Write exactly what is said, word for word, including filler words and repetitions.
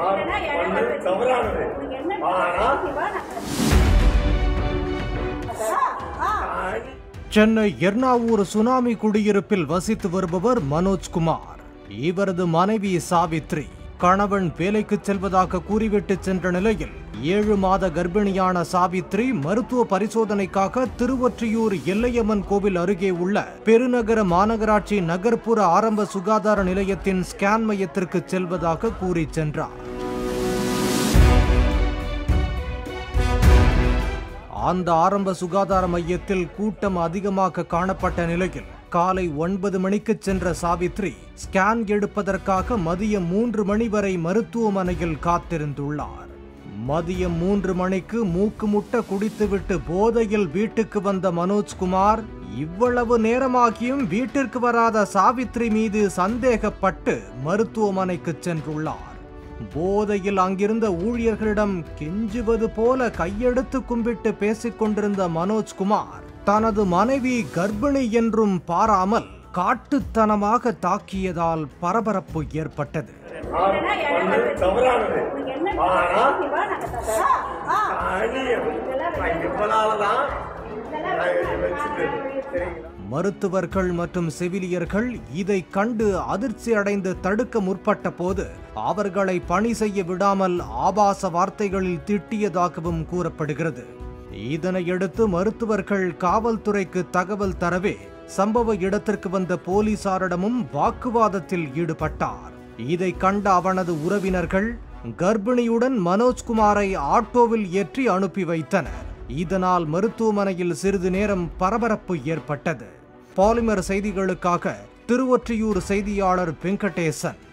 Chennai Ernavur tsunami குடியிருப்பில் வசித்து வருபவர் மனோஜ்குமார். இவரது மனைவி சாவித்ரி கணவன் வேலைக்கு செல்வதாக கூறிவிட்டு சென்ற நிலையில் ஏழு மாத கர்ப்பிணியான சாவித்ரி மருத்துவ பரிசோதனைக்காக திருவொற்றியூர் எல்லையம்மன் கோவில் அருகே உள்ள பெருநகர மாநகராட்சி நகர்ப்புற ஆரம்ப சுகாதார நிலையத்தின் ஸ்கேன் மையத்திற்கு செல்வதாக கூறி சென்றார். அந்த ஆரம்ப சுகாதார மையத்தில் கூட்டம் அதிகமாக காணப்பட்ட நிலையில் காலை ஒன்பது மணிக்கு சென்ற சாவித்ரி ஸ்கேன் எடுப்பதற்காக மதியம் மூன்று மணி வரை மருத்துவமனையில் காத்திருந்துள்ளார். மதியம் மூன்று மணிக்கு மூக்கு முட்ட குடித்துவிட்டு போதையில் வீட்டுக்கு வந்த மனோஜ்குமார் இவ்வளவு நேரமாகியும் வீட்டிற்கு வராத சாவித்ரி மீது சந்தேகப்பட்டு மருத்துவமனைக்கு சென்றுள்ளார். போதையில் அங்கிருந்த ஊழியர்களிடம் கெஞ்சுவது போல கையெடுத்து கும்பிட்டு பேசிக் கொண்டிருந்த மனோஜ்குமார் தனது மனைவி கர்ப்பிணி என்றும் பாராமல் காட்டுத்தனமாக தாக்கியதால் பரபரப்பு ஏற்பட்டது. மருத்துவர்கள் மற்றும் செவிலியர்கள் இதை கண்டு அதிர்ச்சி அடைந்து தடுக்க முற்பட்ட போது அவர்களை பணி செய்ய விடாமல் ஆபாச வார்த்தைகளில் திட்டியதாகவும் கூறப்படுகிறது. இதனையடுத்து மருத்துவர்கள் காவல்துறைக்கு தகவல் தரவே சம்பவ இடத்திற்கு வந்த போலீசாரிடமும் வாக்குவாதத்தில் ஈடுபட்டார். இதை கண்ட அவனது உறவினர்கள் கர்ப்பிணியுடன் மனோஜ்குமாரை ஆட்டோவில் ஏற்றி அனுப்பி வைத்தனர். இதனால் மருத்துவமனையில் சிறிது நேரம் பரபரப்பு ஏற்பட்டது. பாலிமர் செய்திகளுக்காக திருவொற்றியூர் செய்தியாளர் வெங்கடேசன்.